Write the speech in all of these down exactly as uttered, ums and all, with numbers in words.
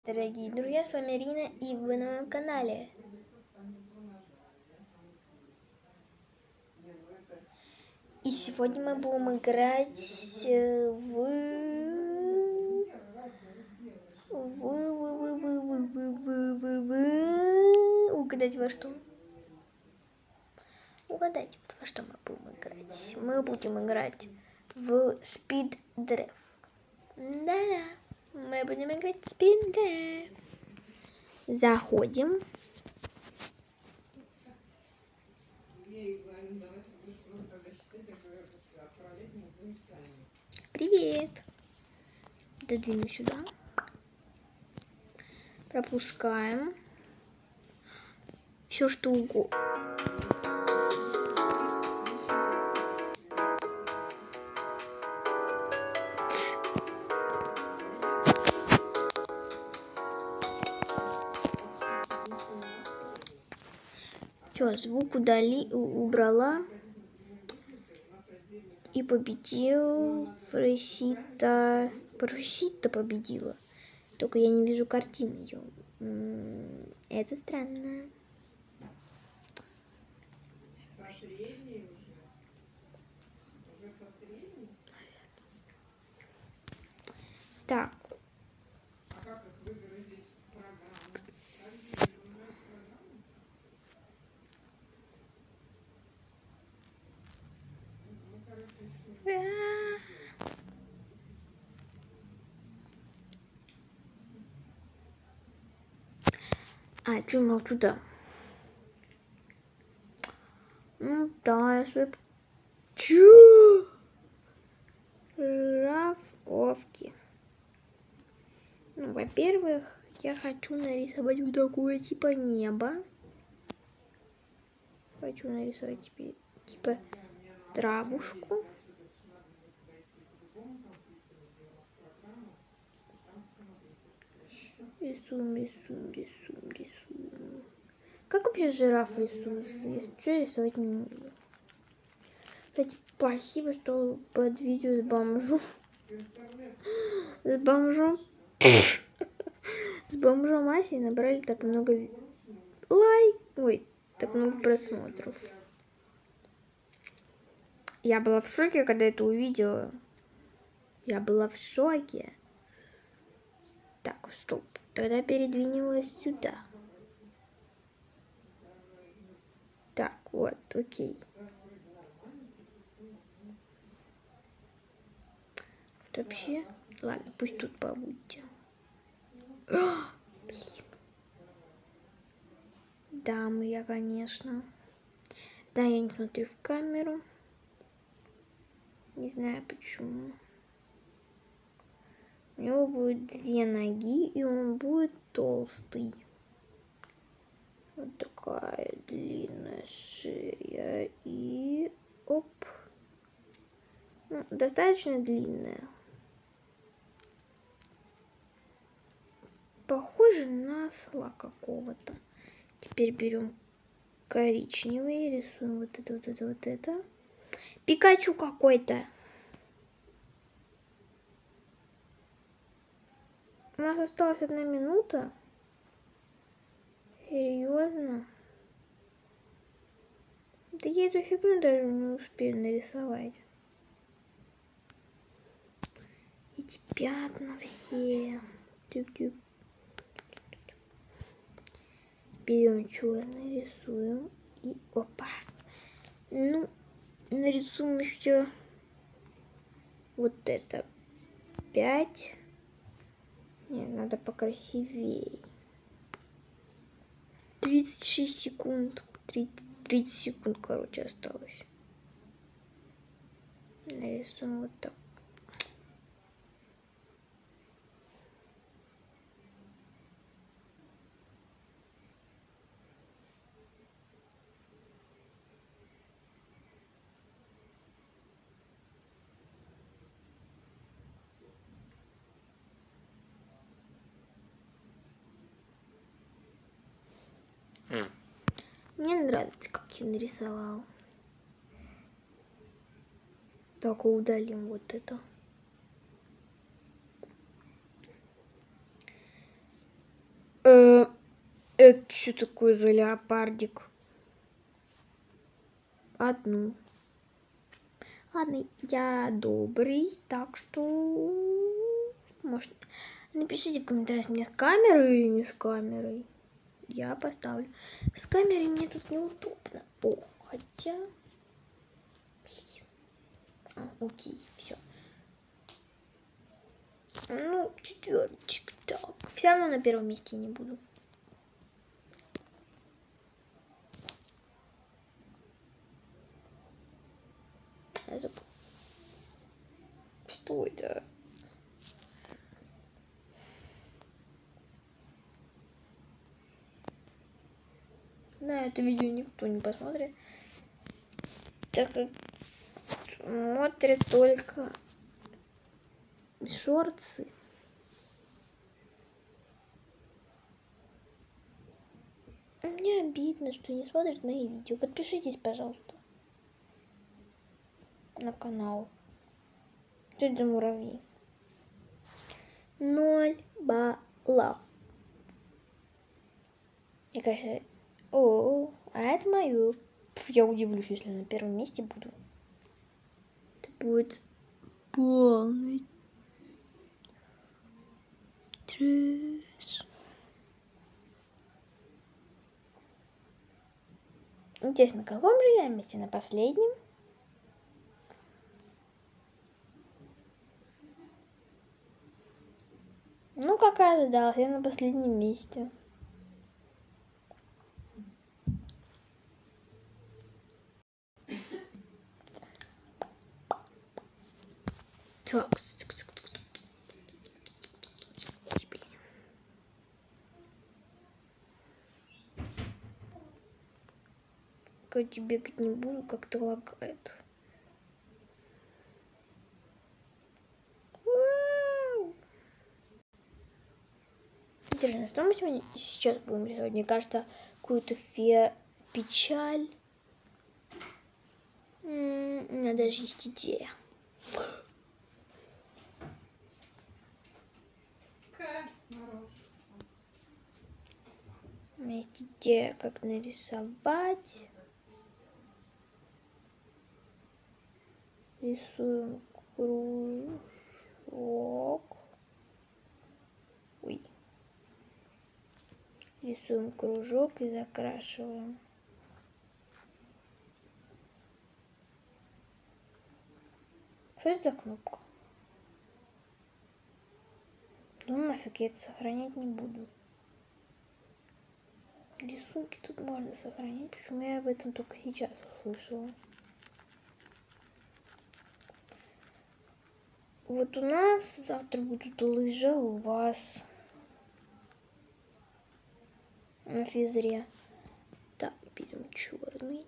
Дорогие друзья, с вами Рина, и вы на моем канале. И сегодня мы будем играть в... в... в... в... в... в... в... в... в... Угадайте во что? Угадайте, вот во что мы будем играть. Мы будем играть в Speed Draft. Да-да, мы будем играть в Speed Draft. Заходим. Привет. Додвину сюда. Пропускаем. Все что угодно. Все, звук удали, убрала. И победил Фросита. Фросита победила. Только я не вижу картины ее. Это странно. Так. А, чё молчу-то? Ну да, я свой... Чё? Жирафовки. Ну, во-первых, я хочу нарисовать вот такое типа небо. Хочу нарисовать типа, типа травушку. Рисуем, рисуем, рисуем, рисуем. Как вообще жираф рисуется? Если что, рисовать не умею. Кстати, спасибо, что под видео с бомжом. С бомжом. С бомжом Асей набрали так много лайк. Ой, так много просмотров. Я была в шоке, когда это увидела. Я была в шоке. Так, стоп. Тогда передвинулась сюда. Так, вот, окей. Вот вообще... Ладно, пусть тут побудьте. О, блин. Да, я, конечно. Да, я не смотрю в камеру. Не знаю почему. У него будет две ноги, и он будет толстый. Вот такая длинная шея. И оп. Ну, достаточно длинная. Похоже на осла какого-то. Теперь берем коричневый, рисуем вот это, вот это, вот это. Пикачу какой-то. У нас осталась одна минута. Серьезно? Да я эту фигню даже не успею нарисовать. Эти пятна все. Тюк-тюк. Берем черный, рисуем. И опа. Ну, нарисуем еще вот это. Пять. Нет, надо покрасивее. тридцать шесть секунд. тридцать секунд, короче, осталось. Нарисуем вот так. Мне нравится, как я нарисовал. Только удалим вот это. Это что такое за леопардик? Одну. Ладно, я добрый, так что... Может, напишите в комментариях, мне с камерой или не с камерой. Я поставлю. С камерой мне тут неудобно. О, хотя... Блин. А, окей, все. Ну, четвертик. Так, все равно на первом месте не буду. Это... Что это? На это видео никто не посмотрит, так как смотрят только шорты. Мне обидно, что не смотрят мои видео. Подпишитесь, пожалуйста, на канал. Что это за муравьи? Ноль баллов. Мне кажется, о, а это мое. Я удивлюсь, если на первом месте буду. Это будет полный трэш. Интересно, на каком же я месте? На последнем? Ну, как я ожидала, я на последнем месте. Так. Когда бегать не буду, как-то лагает. Интересно, что мы сегодня сейчас будем рисовать? Мне кажется, какую-то фе печаль. М-м, у меня даже есть идея. У меня есть идея, как нарисовать. Рисуем кружок. Ой. Рисуем кружок и закрашиваем. Что это за кнопка? Ну нафиг, я это сохранять не буду. Рисунки тут можно сохранить, почему я об этом только сейчас услышала. Вот у нас завтра будут лыжи, у вас на физре. Так, берем черный.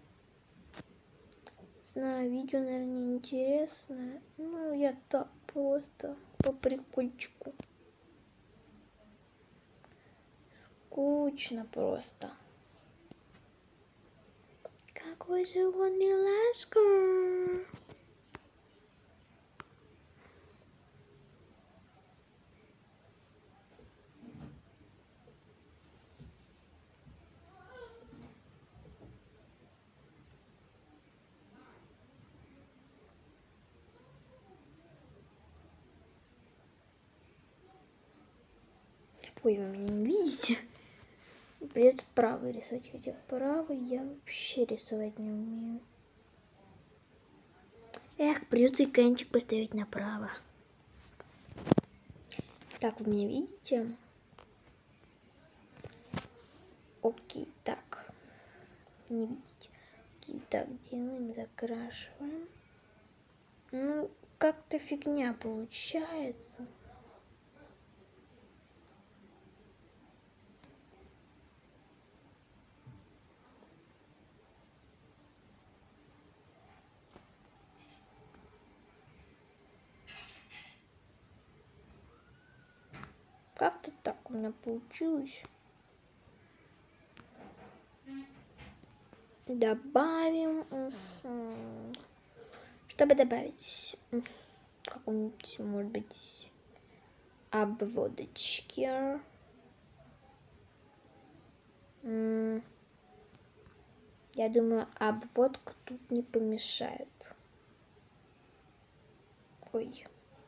Знаю, видео, наверное, неинтересное. Ну, я так просто по прикольчику. Скучно просто. Какой же он милашка. Ой, вы меня не видите. Придется правый рисовать, хотя правый я вообще рисовать не умею. Эх, придется экранчик поставить направо. Так, вы меня видите? Окей, так. Не видите. Окей, так, делаем, закрашиваем. Ну, как-то фигня получается. Как-то так у меня получилось. Добавим. Чтобы добавить какую-нибудь, может быть, обводочки. Я думаю, обводка тут не помешает. Ой.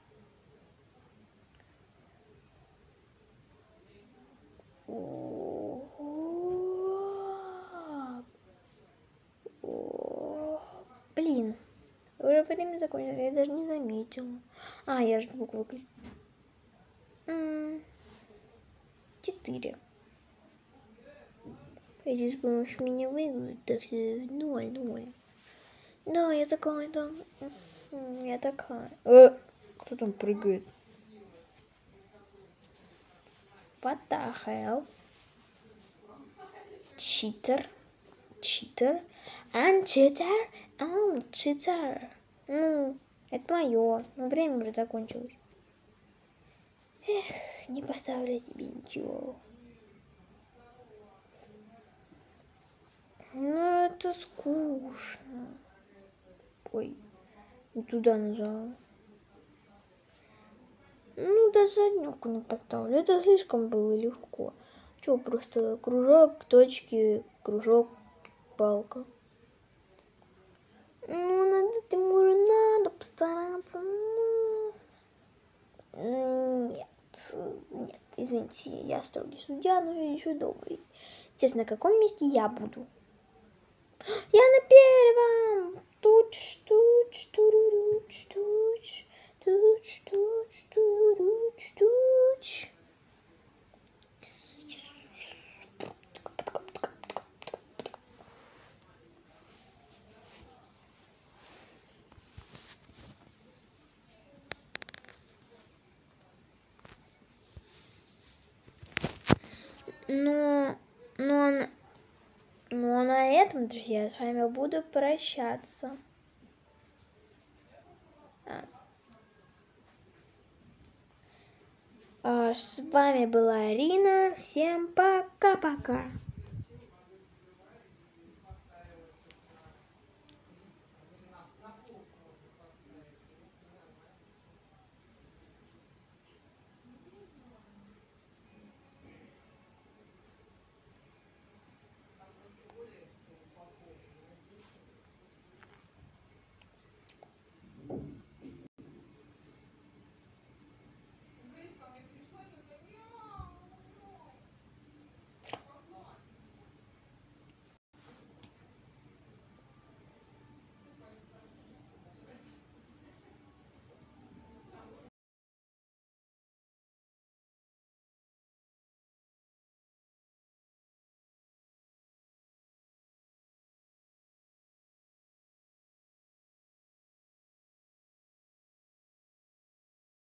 Блин, уже время закончилось, я даже не заметила. А, я же буквы выключила. Четыре. Пойди с помощью меня выиграют, так что ноль, ноль. Да, я такая, да. Я такая. Э, кто там прыгает? What the hell? Cheater. Cheater. I'm cheater. I'm cheater. Ну, это мое. Но время уже закончилось. Эх, не поставлю тебе ничего. Ну, это скучно. Ой, не туда нажала. Ну, даже однёрку не поставлю. Это слишком было легко. Чё, просто кружок, точки, кружок, палка. Ну, надо, Тимуру, надо постараться. Ну... Нет, нет, извините, я строгий судья, но я еще добрый. Интересно, на каком месте я буду? Я на первом! Туч, туч, туруруч, туч, туч, туч, туруруч, туч. Ну, ну, ну, а на этом, друзья, я с вами буду прощаться. А. А, с вами была Арина. Всем пока-пока.